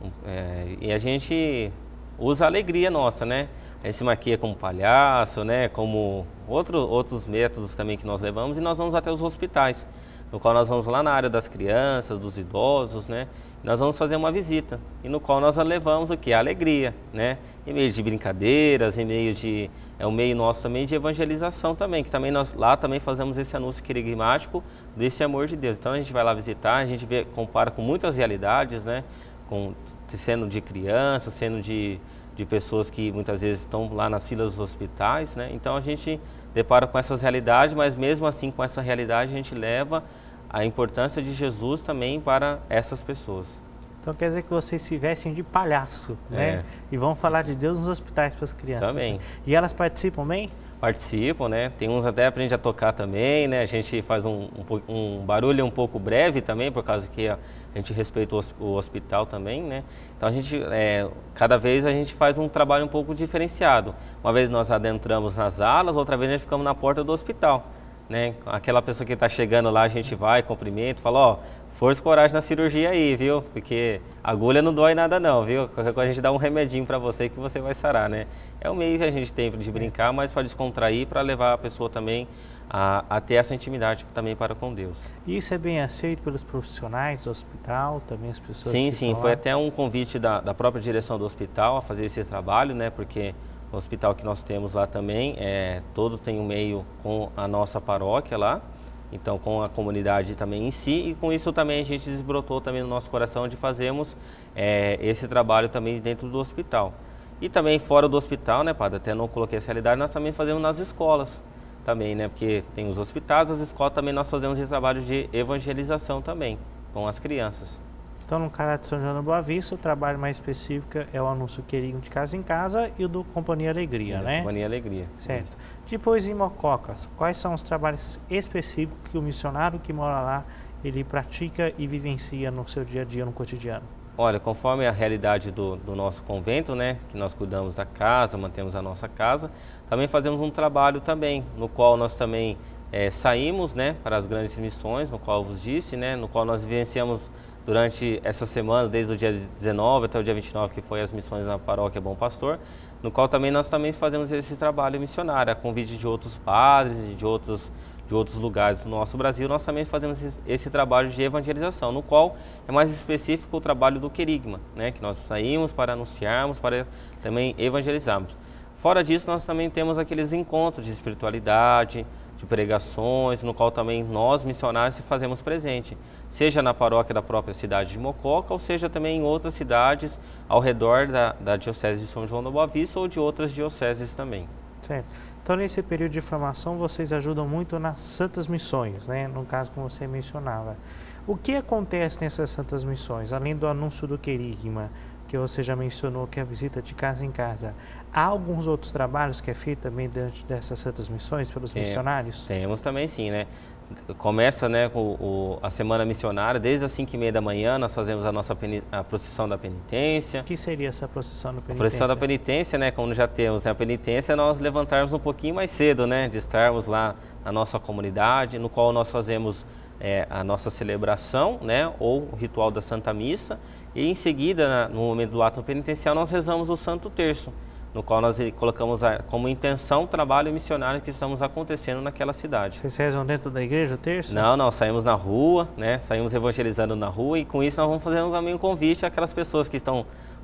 É, e a gente usa a alegria nossa, né? A gente se maquia como palhaço, né? Como outro, outros métodos também que nós levamos, e nós vamos até os hospitais, no qual nós vamos lá na área das crianças, dos idosos, né? Nós vamos fazer uma visita, e no qual nós levamos o que? A alegria, né? Em meio de brincadeiras, em meio de... É um meio nosso também de evangelização também, que também nós lá também fazemos esse anúncio querigmático desse amor de Deus. Então a gente vai lá visitar, a gente vê, compara com muitas realidades, né? Com, sendo de crianças, sendo de, de pessoas que muitas vezes estão lá nas filas dos hospitais, né? Então a gente depara com essas realidades, mas mesmo assim com essa realidade a gente leva a importância de Jesus também para essas pessoas. Então quer dizer que vocês se vestem de palhaço, né? É. E vão falar de Deus nos hospitais para as crianças. Também. Né? E elas participam bem? Participam, né? Tem uns até aprende a tocar também, né? A gente faz um, um, um barulho um pouco breve também, por causa que a, a gente respeita o, o hospital também, né? Então a gente, é, cada vez a gente faz um trabalho um pouco diferenciado. Uma vez nós adentramos nas alas, outra vez nós ficamos na porta do hospital, né? Aquela pessoa que está chegando lá, a gente vai, cumprimenta, fala, ó, força e coragem na cirurgia aí, viu? Porque agulha não dói nada não, viu? Qualquer coisa a gente dá um remedinho para você que você vai sarar, né? É um meio que a gente tem de brincar, mas para descontrair, para levar a pessoa também a, a ter essa intimidade também para com Deus. E isso é bem aceito pelos profissionais do hospital, também as pessoas Sim, que sim, estão foi lá? até um convite da, da própria direção do hospital a fazer esse trabalho, né? Porque o hospital que nós temos lá também, é, todo tem um meio com a nossa paróquia lá, então com a comunidade também em si, e com isso também a gente desbrotou também no nosso coração de fazermos é, esse trabalho também dentro do hospital. E também fora do hospital, né, padre, até não coloquei essa realidade, nós também fazemos nas escolas também, né, porque tem os hospitais, as escolas também nós fazemos esse trabalho de evangelização também, com as crianças. Então, no caso de São João da Boa Vista, o trabalho mais específico é o anúncio querido de casa em casa e o do Companhia Alegria, é, né? Companhia Alegria. Certo. Isso. Depois, em Mococas, quais são os trabalhos específicos que o missionário que mora lá, ele pratica e vivencia no seu dia a dia, no cotidiano? Olha, conforme a realidade do, do nosso convento, né, que nós cuidamos da casa, mantemos a nossa casa, também fazemos um trabalho também, no qual nós também é, saímos, né, para as grandes missões, no qual eu vos disse, né, no qual nós vivenciamos durante essa semana, desde o dia dezenove até o dia vinte e nove, que foi as missões na paróquia Bom Pastor, no qual também nós também fazemos esse trabalho missionário, a convite de outros padres e de outros, de outros lugares do nosso Brasil, nós também fazemos esse, esse trabalho de evangelização, no qual é mais específico o trabalho do querigma, né, que nós saímos para anunciarmos, para também evangelizarmos. Fora disso, nós também temos aqueles encontros de espiritualidade, de pregações, no qual também nós, missionários, fazemos presente, seja na paróquia da própria cidade de Mococa, ou seja também em outras cidades ao redor da, da Diocese de São João da Boa Vista ou de outras dioceses também. Certo. Então, nesse período de formação, vocês ajudam muito nas Santas Missões, né? No caso, como você mencionava. O que acontece nessas Santas Missões, além do anúncio do querigma, que você já mencionou, que é a visita de casa em casa? Há alguns outros trabalhos que é feito também dentro dessas Santas Missões pelos Tem, missionários? Temos também sim, né? Começa, né, com o, a Semana Missionária, desde as cinco e meia da manhã nós fazemos a nossa a procissão da penitência. O que seria essa procissão da penitência? A procissão da penitência, né, como já temos, né, a penitência é nós levantarmos um pouquinho mais cedo, né, de estarmos lá na nossa comunidade, no qual nós fazemos é, a nossa celebração, né, ou o ritual da Santa Missa, e em seguida, na, no momento do ato penitencial, nós rezamos o Santo Terço, no qual nós colocamos a, como intenção o trabalho missionário que estamos acontecendo naquela cidade. Vocês rezam dentro da igreja o terço? Não, não, saímos na rua, né? Saímos evangelizando na rua, e com isso nós vamos fazendo também um convite àquelas pessoas que estão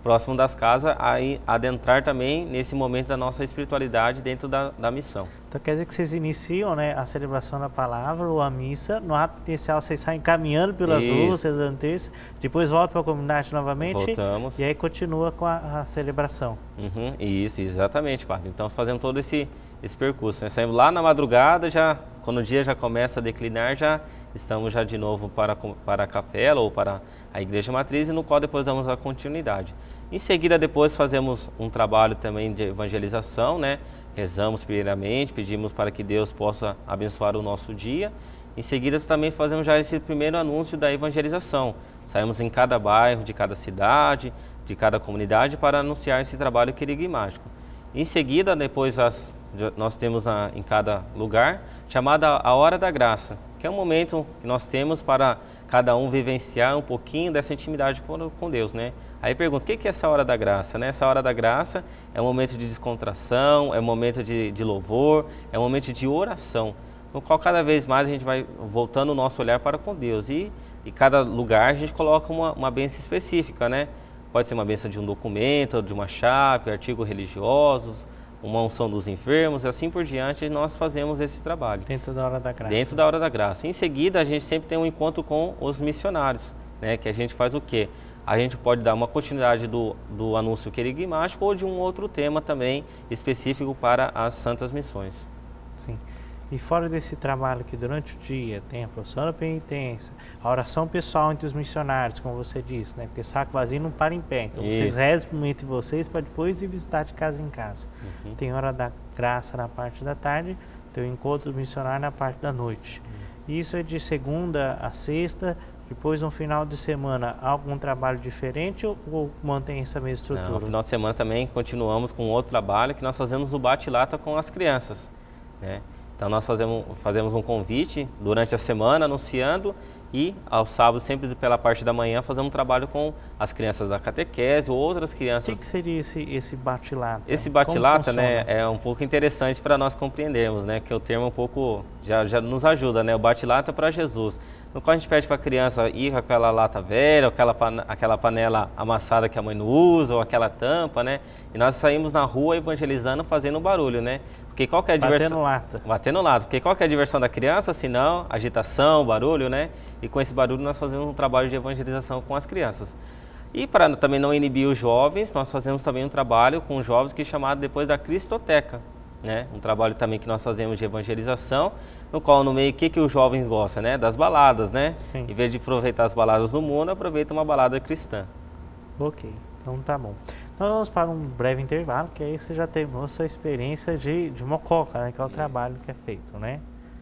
próximo das casas, aí adentrar também nesse momento da nossa espiritualidade dentro da, da missão. Então quer dizer que vocês iniciam, né, a celebração da palavra ou a missa, no ato potencial vocês saem caminhando pelas Isso. ruas, vocês antes, depois voltam para a comunidade novamente. Voltamos. E aí continua com a, a celebração. Uhum, isso, exatamente, padre. Então fazendo todo esse, esse percurso, né? Saímos lá na madrugada, já, quando o dia já começa a declinar, já estamos já de novo para, para a capela ou para a igreja matriz, e no qual depois damos a continuidade. Em seguida, depois fazemos um trabalho também de evangelização, né? Rezamos primeiramente, pedimos para que Deus possa abençoar o nosso dia. Em seguida, também fazemos já esse primeiro anúncio da evangelização. Saímos em cada bairro, de cada cidade, de cada comunidade, para anunciar esse trabalho querigmático. Em seguida, depois as, nós temos na, em cada lugar, chamada a Hora da Graça, que é um momento que nós temos para cada um vivenciar um pouquinho dessa intimidade com, com Deus, né? Aí pergunta, o que é essa Hora da Graça, né? Essa Hora da Graça é um momento de descontração, é um momento de, de louvor, é um momento de oração, no qual cada vez mais a gente vai voltando o nosso olhar para com Deus, e, e cada lugar a gente coloca uma, uma bênção específica, né? Pode ser uma bênção de um documento, de uma chave, artigos religiosos, uma unção dos enfermos, e assim por diante nós fazemos esse trabalho. Dentro da Hora da Graça. Dentro da Hora da Graça. Em seguida, a gente sempre tem um encontro com os missionários, né? Que a gente faz o quê? A gente pode dar uma continuidade do, do anúncio querigmático ou de um outro tema também específico para as Santas Missões. Sim. E fora desse trabalho que durante o dia tem a profissão da penitência, a oração pessoal entre os missionários, como você disse, né? Porque saco vazio não para em pé. Então Isso. vocês rezam entre vocês para depois ir visitar de casa em casa. Uhum. Tem Hora da Graça na parte da tarde, tem o encontro do missionário na parte da noite. Uhum. Isso é de segunda a sexta. Depois, no final de semana, algum trabalho diferente ou, ou mantém essa mesma estrutura? Não, no final de semana também continuamos com outro trabalho, que nós fazemos o bate-lata com as crianças, né? Então nós fazemos, fazemos um convite durante a semana, anunciando, e aos sábados, sempre pela parte da manhã, fazemos um trabalho com as crianças da catequese ou outras crianças. O que, que seria esse, esse bate-lata? Esse bate-lata, né, é um pouco interessante para nós compreendermos, né, que o termo um pouco já, já nos ajuda, né, o bate-lata para Jesus. No qual a gente pede para a criança ir com aquela lata velha, ou aquela, aquela panela amassada que a mãe não usa, ou aquela tampa, né, e nós saímos na rua evangelizando, fazendo barulho, né. Porque qual que é a diversão? Batendo lata. Batendo lata. Porque qual que é a diversão da criança, se não agitação, barulho, né? E com esse barulho nós fazemos um trabalho de evangelização com as crianças. E para também não inibir os jovens, nós fazemos também um trabalho com os jovens que é chamado depois da Cristoteca, né? Um trabalho também que nós fazemos de evangelização, no qual no meio, o que, que os jovens gostam, né? Das baladas, né? Sim. Em vez de aproveitar as baladas do mundo, aproveita uma balada cristã. Ok, então tá bom. Então vamos para um breve intervalo, que aí você já terminou a sua experiência de, de Mococa, né, que é o Isso. trabalho que é feito, né?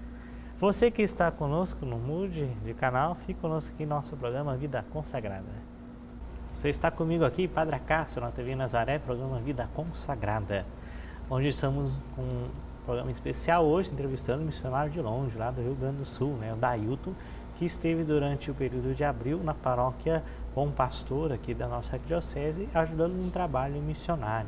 Você que está conosco, não mude de canal, fique conosco aqui no nosso programa Vida Consagrada. Você está comigo aqui, Padre Acácio, na T V Nazaré, programa Vida Consagrada, onde estamos com um programa especial hoje, entrevistando um missionário de longe, lá do Rio Grande do Sul, né, o Dailton, que esteve durante o período de abril na paróquia Bom Pastor, aqui da nossa arquidiocese, ajudando num trabalho missionário.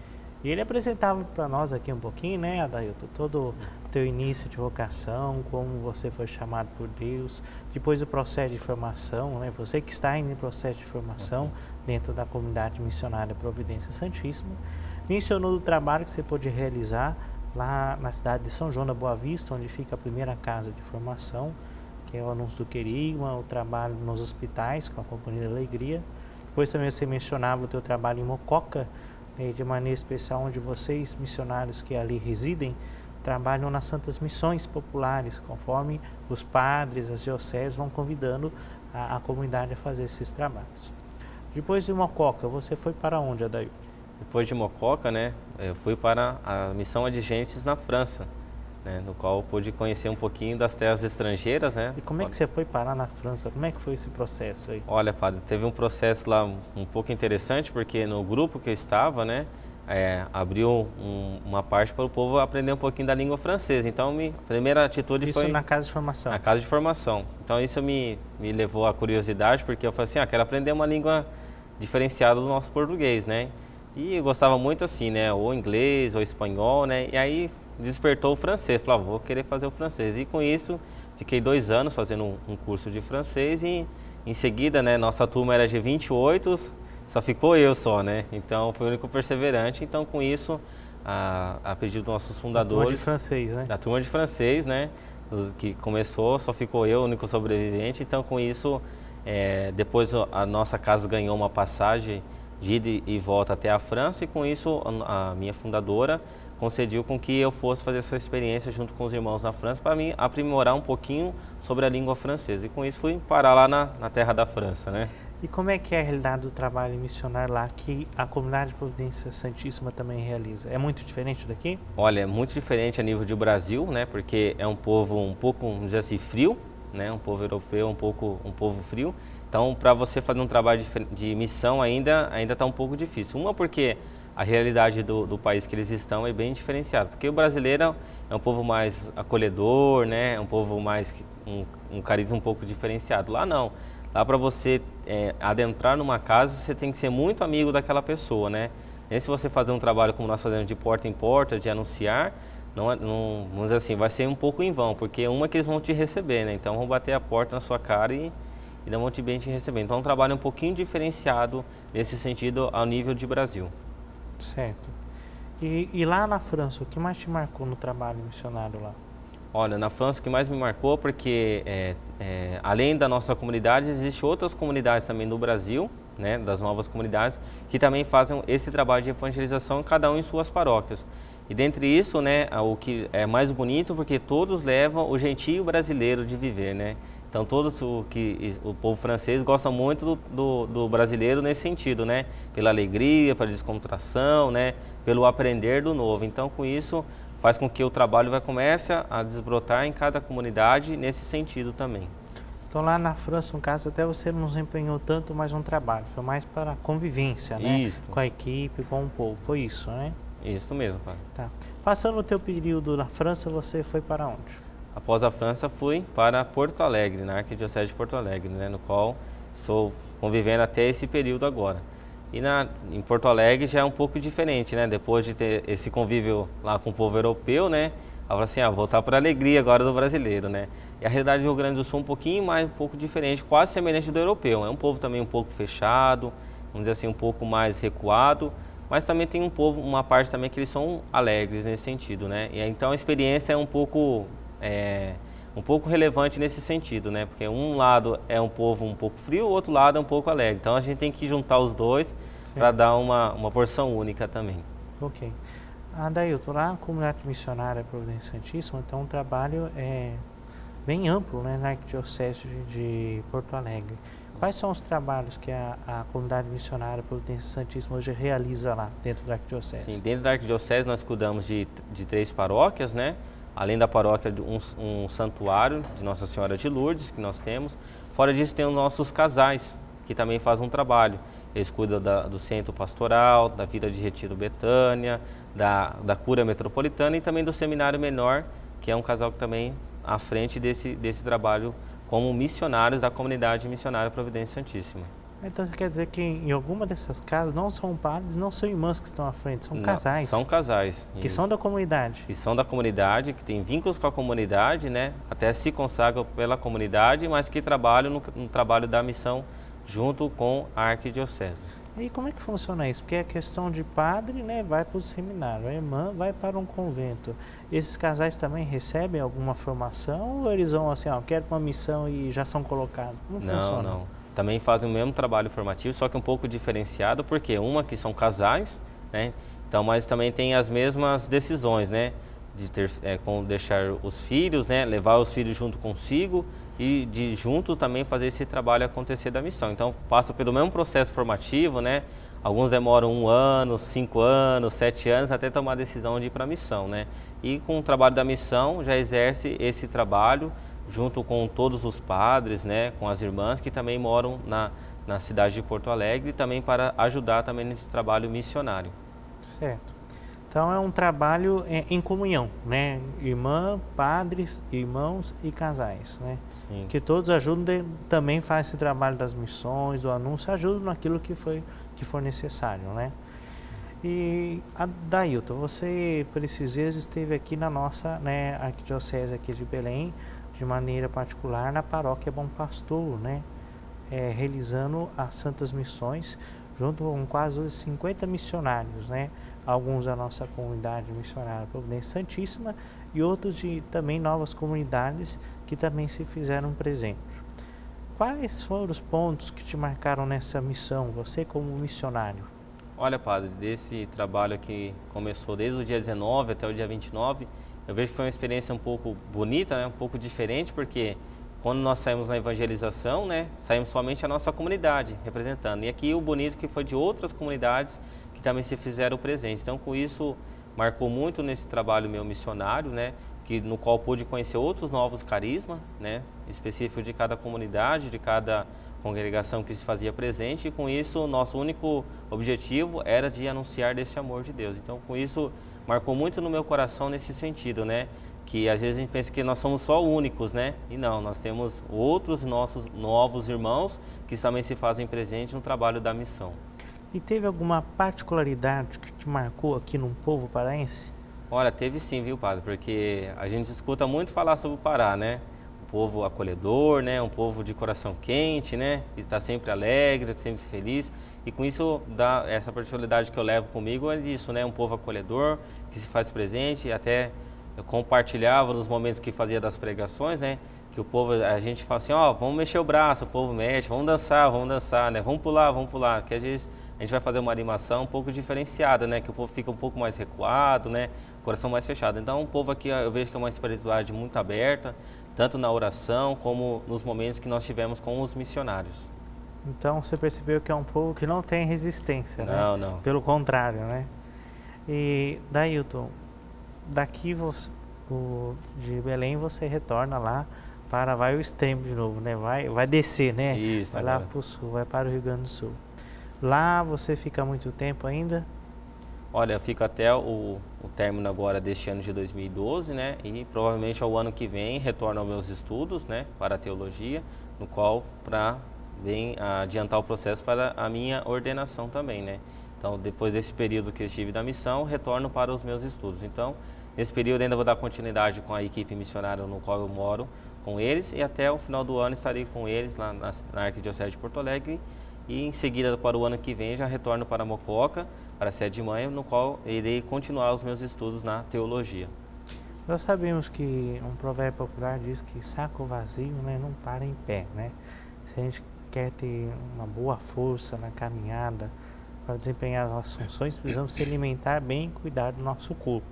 E ele apresentava para nós aqui um pouquinho, né, Adailton, todo o teu início de vocação, como você foi chamado por Deus, depois o processo de formação, né, você que está em processo de formação uhum. dentro da comunidade missionária Providência Santíssima, mencionou o trabalho que você pôde realizar lá na cidade de São João da Boa Vista, onde fica a primeira casa de formação, que é o anúncio do querigma, o trabalho nos hospitais com a Companhia da Alegria. Depois também você mencionava o teu trabalho em Mococa, né, de maneira especial, onde vocês, missionários que ali residem, trabalham nas Santas Missões Populares, conforme os padres, as dioceses vão convidando a, a comunidade a fazer esses trabalhos. Depois de Mococa, você foi para onde, Adailton? Depois de Mococa, né, eu fui para a Missão Adigentes na França, né, no qual eu pude conhecer um pouquinho das terras estrangeiras, né? E como é que você foi parar na França? Como é que foi esse processo aí? Olha, padre, teve um processo lá um pouco interessante, porque no grupo que eu estava, né, é, abriu um, uma parte para o povo aprender um pouquinho da língua francesa. Então, minha primeira atitude isso foi... Isso na casa de formação? Na casa de formação. Então, isso me, me levou à curiosidade, porque eu falei assim, ah, quero aprender uma língua diferenciada do nosso português, né? E eu gostava muito assim, né, ou inglês, ou espanhol, né? E aí despertou o francês, falei, ah, vou querer fazer o francês. E com isso, fiquei dois anos fazendo um, um curso de francês e em seguida, né, nossa turma era de vinte e oito, só ficou eu só, né? Então, fui o único perseverante. Então, com isso, a, a pedido dos nossos fundadores... Da turma de francês, né? Da turma de francês, né? Que começou, só ficou eu, o único sobrevivente. Então, com isso, é, depois a nossa casa ganhou uma passagem de ida e volta até a França. E com isso, a, a minha fundadora concediu com que eu fosse fazer essa experiência junto com os irmãos na França para mim aprimorar um pouquinho sobre a língua francesa. E com isso fui parar lá na, na terra da França, né? E como é que é a realidade do trabalho missionário lá que a comunidade de Providência Santíssima também realiza? É muito diferente daqui? Olha, é muito diferente a nível de Brasil, né? Porque é um povo um pouco, vamos dizer assim, frio, né? Um povo europeu, um pouco um povo frio. Então, para você fazer um trabalho de, de missão ainda ainda está um pouco difícil. Uma porque a realidade do, do país que eles estão é bem diferenciada, porque o brasileiro é um povo mais acolhedor, né? É um povo mais um, um carisma um pouco diferenciado. Lá não. Lá para você é, adentrar numa casa, você tem que ser muito amigo daquela pessoa, né? E se você fazer um trabalho como nós fazemos de porta em porta, de anunciar, não, não, vamos dizer assim, vai ser um pouco em vão, porque uma que eles vão te receber, né? Então vão bater a porta na sua cara e, e não vão te bem te receber. Então é um trabalho um pouquinho diferenciado nesse sentido ao nível de Brasil. Certo. E, e lá na França, o que mais te marcou no trabalho missionário lá? Olha, na França o que mais me marcou, porque é, é, além da nossa comunidade, existem outras comunidades também no Brasil, né, das novas comunidades, que também fazem esse trabalho de evangelização, cada um em suas paróquias. E dentre isso, né, o que é mais bonito, porque todos levam o jeitinho brasileiro de viver, né? Então todos o que o povo francês gosta muito do, do, do brasileiro nesse sentido, né? Pela alegria, pela descontração, né? Pelo aprender do novo. Então com isso faz com que o trabalho vai comece a desbrotar em cada comunidade nesse sentido também. Então lá na França, no caso, até você não desempenhou tanto mais um trabalho, foi mais para a convivência, né? Isso. Com a equipe, com o povo, foi isso, né? Isso mesmo, pai. Tá. Passando o teu período na França, você foi para onde? Após a França, fui para Porto Alegre, na Arquidiocese de Porto Alegre, né, no qual estou convivendo até esse período agora. E na, em Porto Alegre já é um pouco diferente, né? Depois de ter esse convívio lá com o povo europeu, né? Eu falei assim, ah, voltar para a alegria agora do brasileiro, né? E a realidade do Rio Grande do Sul é um pouquinho mais, um pouco diferente, quase semelhante do europeu. É um povo também um pouco fechado, vamos dizer assim, um pouco mais recuado, mas também tem um povo, uma parte também que eles são alegres nesse sentido, né? E então a experiência é um pouco... É, um pouco relevante nesse sentido, né? Porque um lado é um povo um pouco frio, o outro lado é um pouco alegre. Então a gente tem que juntar os dois para dar uma, uma porção única também. Ok. Adailton, lá a comunidade missionária Providência Santíssima, então o trabalho é bem amplo, né, na Arquidiocese de Porto Alegre. Quais são os trabalhos que a, a comunidade missionária Providência Santíssima hoje realiza lá dentro da Arquidiocese? Sim, dentro da Arquidiocese nós cuidamos de, de três paróquias, né? Além da paróquia, um, um santuário de Nossa Senhora de Lourdes, que nós temos. Fora disso, tem os nossos casais, que também fazem um trabalho. Eles cuidam da, do centro pastoral, da vida de retiro Betânia, da, da cura metropolitana e também do seminário menor, que é um casal que também à frente desse, desse trabalho como missionários da comunidade missionária Providência Santíssima. Então você quer dizer que em alguma dessas casas não são padres, não são irmãs que estão à frente, são não, casais. São casais. Que isso. são da comunidade. Que são da comunidade, que têm vínculos com a comunidade, né? Até se consagram pela comunidade, mas que trabalham no, no trabalho da missão junto com a Arquidiocese. E como é que funciona isso? Porque a questão de padre, né, vai para o seminário, a irmã vai para um convento. Esses casais também recebem alguma formação ou eles vão assim, ó, quero uma missão e já são colocados? Como não, funciona? Não, não. Também fazem o mesmo trabalho formativo, só que um pouco diferenciado, porque uma que são casais, né? Então, mas também tem as mesmas decisões, né? De ter, é, com deixar os filhos, né? Levar os filhos junto consigo e de junto também fazer esse trabalho acontecer da missão. Então, passa pelo mesmo processo formativo, né? Alguns demoram um ano, cinco anos, sete anos até tomar a decisão de ir para a missão, né? E com o trabalho da missão já exerce esse trabalho junto com todos os padres, né, com as irmãs que também moram na, na cidade de Porto Alegre, também para ajudar também nesse trabalho missionário. Certo. Então é um trabalho em, em comunhão, né? Irmã, padres, irmãos e casais, né? Sim. Que todos ajudam, de, também faz esse trabalho das missões, do anúncio, ajudam naquilo que, foi, que for necessário, né? E, Adailton, você por esses dias esteve aqui na nossa, né, Arquidiocese aqui de Belém, de maneira particular na paróquia Bom Pastor, né? É, realizando as Santas Missões junto com quase os cinquenta missionários, né? Alguns da nossa comunidade missionária Providência Santíssima e outros de também novas comunidades que também se fizeram presentes. Quais foram os pontos que te marcaram nessa missão, você como missionário? Olha, padre, desse trabalho que começou desde o dia dezenove até o dia vinte e nove, eu vejo que foi uma experiência um pouco bonita, né? Um pouco diferente, porque quando nós saímos na evangelização, né, saímos somente a nossa comunidade representando. E aqui o bonito que foi de outras comunidades que também se fizeram presente. Então, com isso, marcou muito nesse trabalho meu missionário, né, que, no qual pude conhecer outros novos carismas, né, específicos de cada comunidade, de cada congregação que se fazia presente. E com isso, o nosso único objetivo era de anunciar desse amor de Deus. Então, com isso, marcou muito no meu coração nesse sentido, né, que às vezes a gente pensa que nós somos só únicos, né? E não, nós temos outros nossos novos irmãos que também se fazem presente no trabalho da missão. E teve alguma particularidade que te marcou aqui no povo paraense? Olha, teve sim, viu, padre? Porque a gente escuta muito falar sobre o Pará, né? Um povo acolhedor, né? Um povo de coração quente, né? Que está sempre alegre, sempre feliz. E com isso, dá essa particularidade que eu levo comigo é disso, né? Um povo acolhedor, que se faz presente e até eu compartilhava nos momentos que fazia das pregações, né? Que o povo, a gente fala assim, ó, oh, vamos mexer o braço, o povo mexe, vamos dançar, vamos dançar, né? Vamos pular, vamos pular. Que às vezes a gente vai fazer uma animação um pouco diferenciada, né? Que o povo fica um pouco mais recuado, né? Coração mais fechado. Então, o povo aqui, eu vejo que é uma espiritualidade muito aberta, tanto na oração como nos momentos que nós tivemos com os missionários. Então, você percebeu que é um povo que não tem resistência, né? Não, não. Pelo contrário, né? E, Dailton, daqui você, o, de Belém você retorna lá para, vai o extremo de novo, né? Vai, vai descer, né? Isso, vai lá para o sul, vai para o Rio Grande do Sul. Lá você fica muito tempo ainda? Olha, eu fico até o, o término agora deste ano de dois mil e doze, né? E provavelmente ao ano que vem retorno aos meus estudos, né? Para a teologia, no qual para bem adiantar o processo para a minha ordenação também, né? Então, depois desse período que eu estive da missão, retorno para os meus estudos. Então, nesse período ainda vou dar continuidade com a equipe missionária no qual eu moro com eles e até o final do ano estarei com eles lá na, na Arquidiocese de Porto Alegre e em seguida para o ano que vem já retorno para Mococa, para a sede de mãe, no qual irei continuar os meus estudos na teologia. Nós sabemos que um provérbio popular diz que saco vazio, né, não para em pé, né? Se a gente quer ter uma boa força na caminhada, para desempenhar as nossas funções, precisamos se alimentar bem e cuidar do nosso corpo.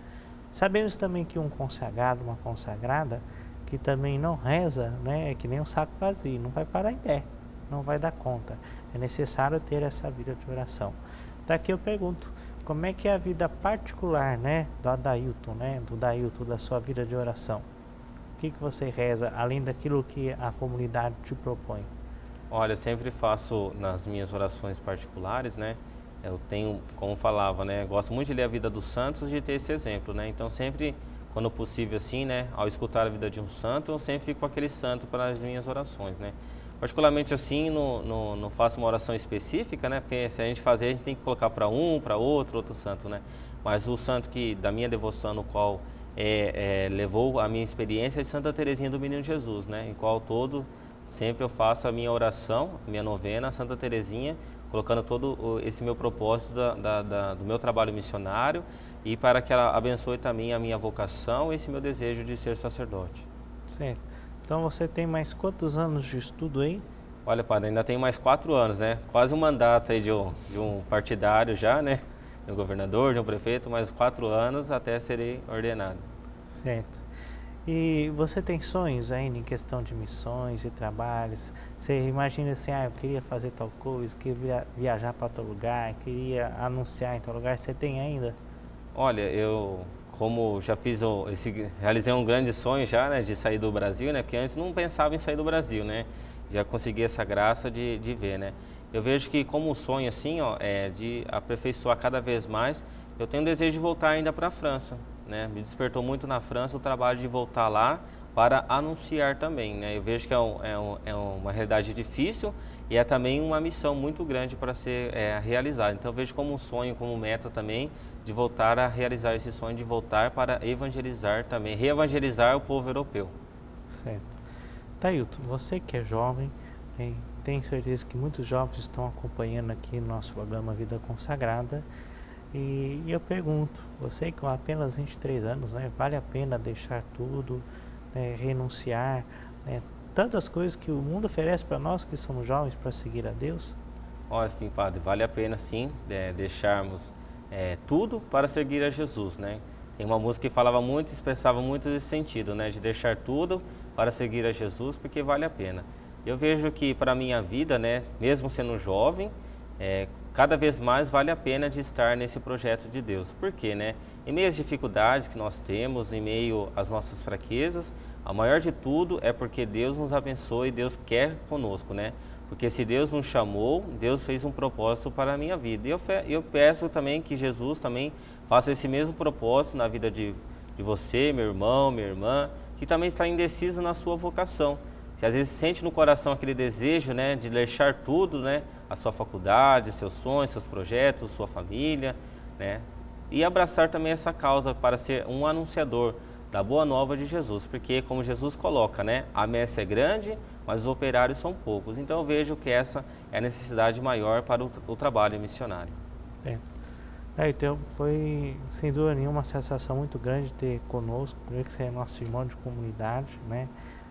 Sabemos também que um consagrado, uma consagrada, que também não reza, né, é que nem um saco vazio, não vai parar em pé, não vai dar conta. É necessário ter essa vida de oração. Daqui eu pergunto, como é que é a vida particular, né, do Adailton, né, do Dailton, da sua vida de oração? O que que você reza, além daquilo que a comunidade te propõe? Olha, eu sempre faço nas minhas orações particulares, né? Eu tenho, como falava, né? Gosto muito de ler a vida dos santos e de ter esse exemplo, né? Então, sempre, quando possível, assim, né? Ao escutar a vida de um santo, eu sempre fico com aquele santo para as minhas orações, né? Particularmente, assim, não, não, não faço uma oração específica, né? Porque se a gente fazer, a gente tem que colocar para um, para outro, outro santo, né? Mas o santo que, da minha devoção, no qual é, é, levou a minha experiência é de Santa Teresinha do Menino Jesus, né? Em qual todo... Sempre eu faço a minha oração, a minha novena, a Santa Teresinha, colocando todo esse meu propósito da, da, da, do meu trabalho missionário e para que ela abençoe também a minha vocação e esse meu desejo de ser sacerdote. Certo. Então você tem mais quantos anos de estudo aí? Olha, padre, ainda tenho mais quatro anos, né? Quase um mandato aí de um, de um partidário já, né? De um governador, de um prefeito, mais quatro anos até serei ordenado. Certo. E você tem sonhos ainda em questão de missões e trabalhos? Você imagina assim, ah, eu queria fazer tal coisa, queria viajar para tal lugar, queria anunciar em tal lugar, você tem ainda? Olha, eu como já fiz esse, realizei um grande sonho já, né, de sair do Brasil, né, porque antes não pensava em sair do Brasil, né, já consegui essa graça de, de ver, né. Eu vejo que como sonho assim, ó, é de aperfeiçoar cada vez mais, eu tenho o desejo de voltar ainda para a França. Né? Me despertou muito na França o trabalho de voltar lá para anunciar também. Né? Eu vejo que é, um, é, um, é uma realidade difícil e é também uma missão muito grande para ser é, realizada. Então eu vejo como um sonho, como meta também, de voltar a realizar esse sonho, de voltar para evangelizar também, reevangelizar o povo europeu. Certo. Dailton, você que é jovem, E tenho certeza que muitos jovens estão acompanhando aqui no nosso programa Vida Consagrada. E, e eu pergunto, você com apenas vinte e três anos, né, vale a pena deixar tudo, né, renunciar, né, tantas coisas que o mundo oferece para nós que somos jovens para seguir a Deus? Olha, sim, padre, vale a pena sim é, deixarmos é, tudo para seguir a Jesus, né? Tem uma música que falava muito, expressava muito esse sentido, né? De deixar tudo para seguir a Jesus, porque vale a pena. Eu vejo que para a minha vida, né, mesmo sendo jovem, é, cada vez mais vale a pena de estar nesse projeto de Deus. Por quê, né? Em meio às dificuldades que nós temos, em meio às nossas fraquezas, a maior de tudo é porque Deus nos abençoa e Deus quer conosco, né? Porque se Deus nos chamou, Deus fez um propósito para a minha vida. E eu, eu peço também que Jesus também faça esse mesmo propósito na vida de, de você, meu irmão, minha irmã, que também está indeciso na sua vocação. Se às vezes sente no coração aquele desejo, né, de deixar tudo, né, a sua faculdade, seus sonhos, seus projetos, sua família, né, e abraçar também essa causa para ser um anunciador da boa nova de Jesus, porque como Jesus coloca, né, a messe é grande, mas os operários são poucos. Então eu vejo que essa é a necessidade maior para o, o trabalho missionário. É. É, então foi sem dúvida nenhuma uma sensação muito grande ter conosco, primeiro que você é nosso irmão de comunidade, né?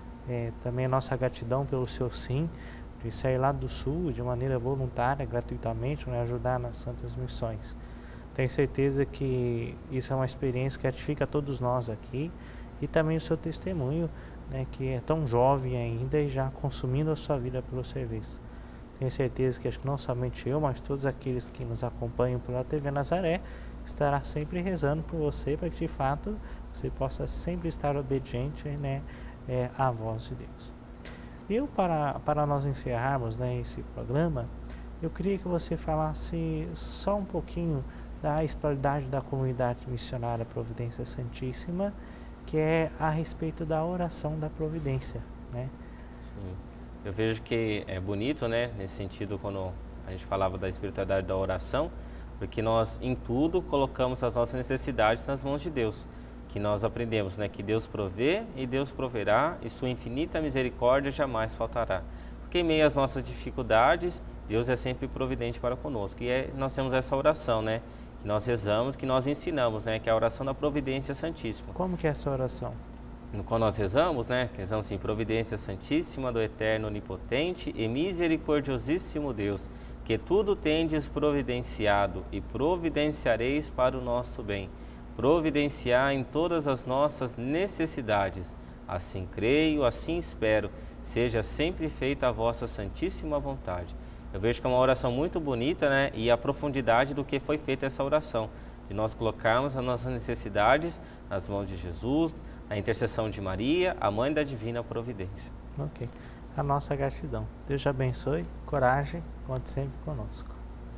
É, também a nossa gratidão pelo seu sim, de sair lá do sul de maneira voluntária, gratuitamente, né, ajudar nas santas missões. Tenho certeza que isso é uma experiência que edifica a todos nós aqui e também o seu testemunho, né, que é tão jovem ainda e já consumindo a sua vida pelo serviço. Tenho certeza que acho que não somente eu, mas todos aqueles que nos acompanham pela T V Nazaré estará sempre rezando por você para que de fato você possa sempre estar obediente, né, é, à voz de Deus. Eu, para, para nós encerrarmos, né, esse programa, eu queria que você falasse só um pouquinho da espiritualidade da comunidade missionária Providência Santíssima, que é a respeito da oração da providência, né? Sim. Eu vejo que é bonito, né, nesse sentido, quando a gente falava da espiritualidade da oração, porque nós em tudo colocamos as nossas necessidades nas mãos de Deus, que nós aprendemos, né, que Deus provê e Deus proverá e sua infinita misericórdia jamais faltará. Porque em meio às nossas dificuldades, Deus é sempre providente para conosco. E é, nós temos essa oração, né, que nós rezamos, que nós ensinamos, né, que é a oração da Providência Santíssima. Como que é essa oração? Quando nós rezamos, né, rezamos assim: Providência Santíssima do Eterno Onipotente e Misericordiosíssimo Deus, que tudo tendes providenciado e providenciareis para o nosso bem. Providenciar em todas as nossas necessidades. Assim creio, assim espero, seja sempre feita a vossa santíssima vontade. Eu vejo que é uma oração muito bonita, né, e a profundidade do que foi feita essa oração, de nós colocarmos as nossas necessidades nas mãos de Jesus, a intercessão de Maria, a Mãe da Divina Providência. Ok. A nossa gratidão. Deus te abençoe, coragem, conte sempre conosco.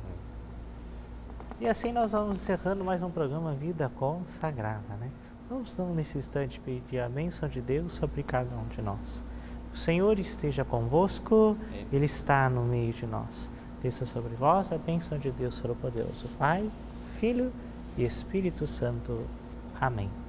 E assim nós vamos encerrando mais um programa Vida Consagrada, né? Vamos então nesse instante pedir a bênção de Deus sobre cada um de nós. O Senhor esteja convosco, Ele está no meio de nós. Desça sobre vós a bênção de Deus Todo-Poderoso, Pai, Filho e Espírito Santo. Amém.